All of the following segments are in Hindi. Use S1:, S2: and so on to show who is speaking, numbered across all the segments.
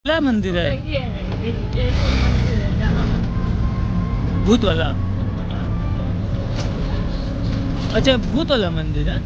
S1: क्या मंदिर है? भूत वाला? अच्छा, भूत वाला मंदिर है।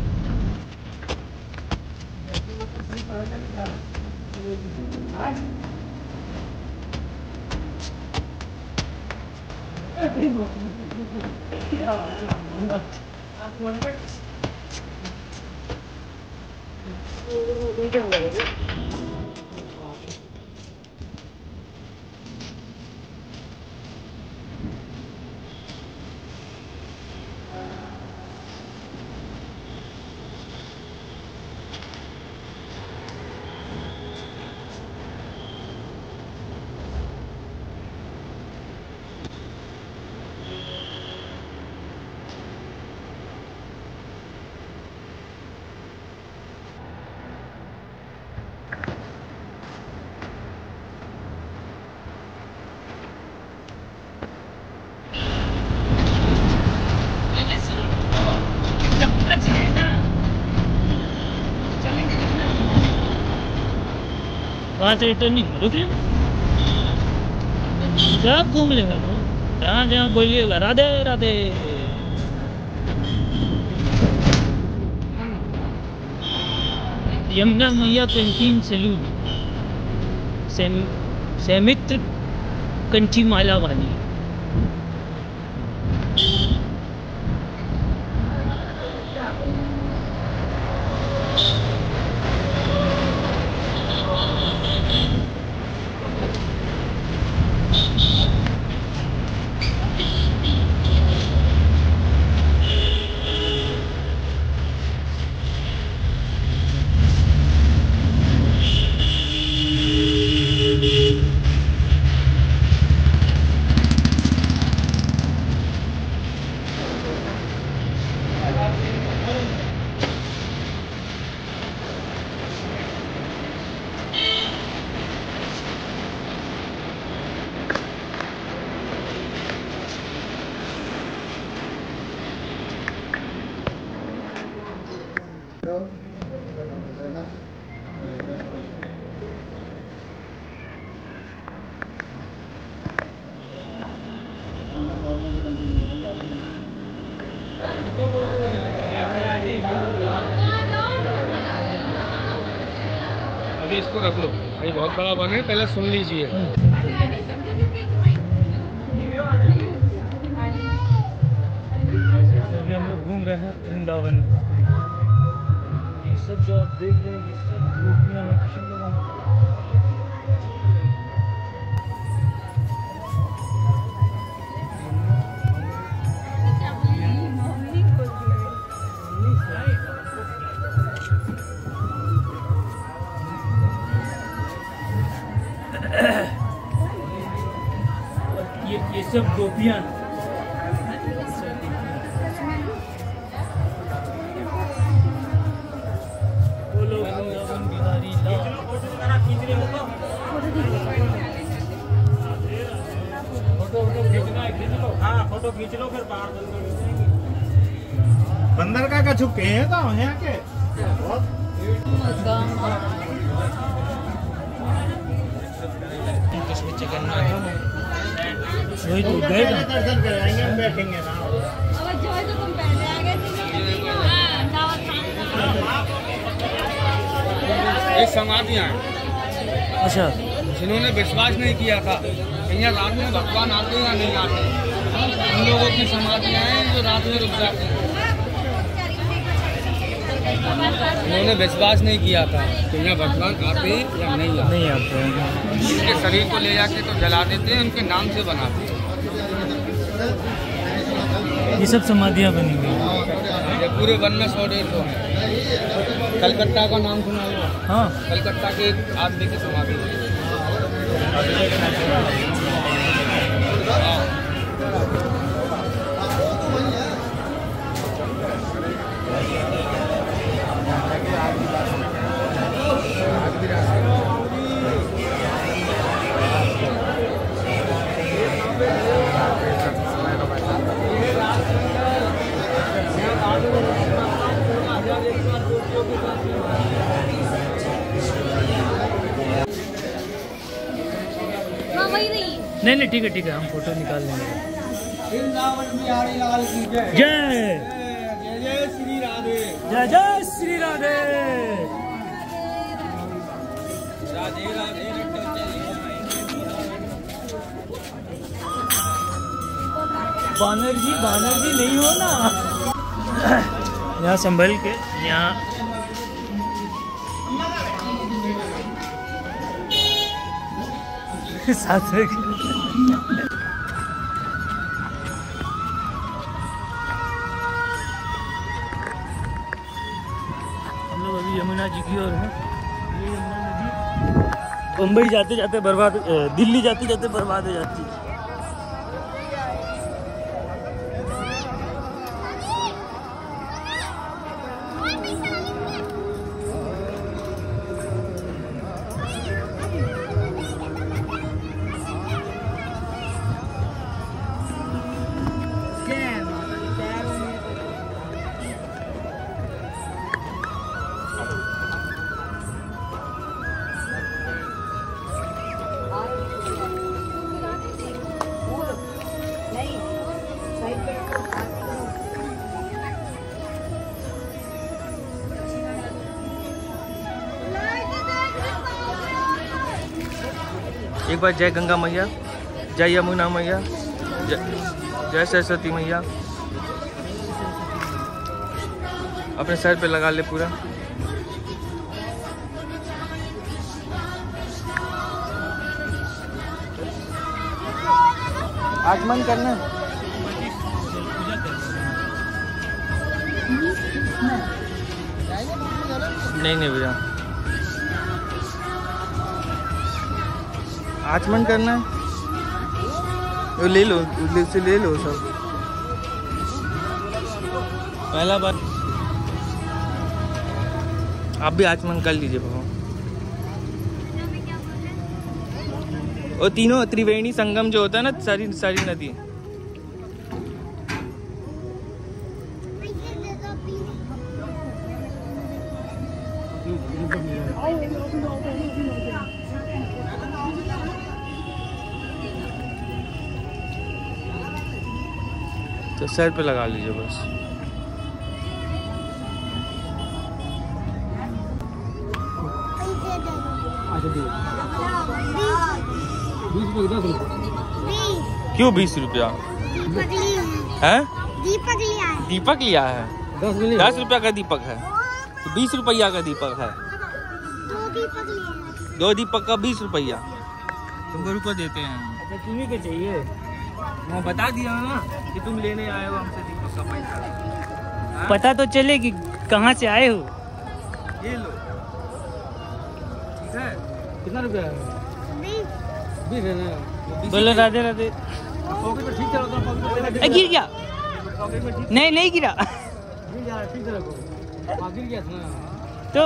S1: वहाँ से रिटर्न नहीं करोगे? सब घूम लेगा तो जहाँ जहाँ बोलिएगा राधे राधे। यमुना मैया कैंटीन सैलून सैमित्र कंठी माला वाली।
S2: अभी इसको रख लो, ये बहुत बड़ा बने, पहले सुन लीजिए।
S1: अभी हम लोग घूम रहे हैं वृंदावन। ये सब जो आप देख रहे हैं ये सब गोपियाँ हैं, कृष्ण भगवान। ये सब गोपियाँ बोलो वृंदावन बिहारी लाल।
S2: फोटो खींचना है, खींच लो। हाँ, फोटो खींच लो, फिर बाहर बंदर का छुपके है तो यहाँ के
S1: वही तो गए ना,
S2: दर्शन कराएंगे, हम बैठेंगे ना। ये समाधियाँ हैं।
S1: अच्छा,
S2: जिन्होंने विश्वास नहीं किया था कि यहाँ रात में भगवान आते या नहीं आते, उन लोगों की समाधियाँ हैं जो रात में रुक जाते हैं। उन्होंने विश्वास नहीं किया था कि यहाँ भगवान आते या नहीं आते।
S1: नहीं आते हैं।
S2: उनके शरीर को ले जाके तो जला देते हैं, उनके नाम से बनाते हैं।
S1: ये सब समाधियाँ बनी हुई हैं।
S2: ये पूरे वन में 100-150 हैं। कलकत्ता का नाम सुना हुआ?
S1: हाँ,
S2: कलकत्ता के एक आदमी की समाधि है।
S3: वही रही है।
S1: नहीं ठीक है हम फोटो निकाल लेंगे।
S2: वृंदावन बिहारी लाल की जय।
S1: जय
S2: जय जय श्री राधे।
S1: जय श्री राधे।
S2: राधे राधे।
S1: बानर जी नहीं हो ना। यहाँ संभल के यहाँ साथ में हम लोग अभी यमुना जी की ओर हैं। ये यमुना नदी मुंबई जाते जाते बर्बाद, दिल्ली जाते जाते बर्बाद हो जाती है। एक बार जय गंगा मैया, जय यमुना मैया, जय सरस्वती मैया। अपने सर पे लगा ले पूरा। आगमन करना। नहीं भैया, आचमन करना है। वो ले लो, उसे ले लो सब। पहला बार आप भी आचमन कर लीजिए भगवान। वो तीनों त्रिवेणी संगम जो होता है ना, सारी नदी। तो सर पे लगा लीजिए बस। क्यों 20 रुपया है? दीपक लिया है। 10 रुपया का दीपक है, तो 20 रुपया का दीपक है। 2 दीपक का 20 रुपया तुमको रुपये देते हैं। अच्छा तुम्हें क्या चाहिए? मैं बता दिया ना कि तुम लेने आए हो हमसे दीपक का पैसा। पता तो चले कि कहाँ से आए हो। ये लो, ठीक है। कितना रुपया है? 20 है ना। बोलो राधे राधे। पॉकेट में ठीक चलो, गिर गया। नहीं गिरा। गिर जा रहा, ठीक से रखो। गिर गया था तो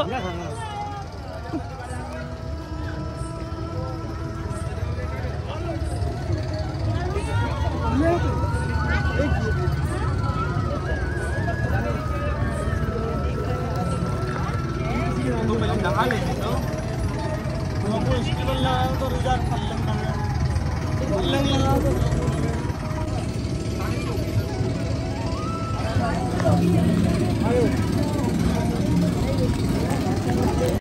S1: नहा लेंगे तो हमको स्टीकर लगाओ तो रुझान लगाओ तो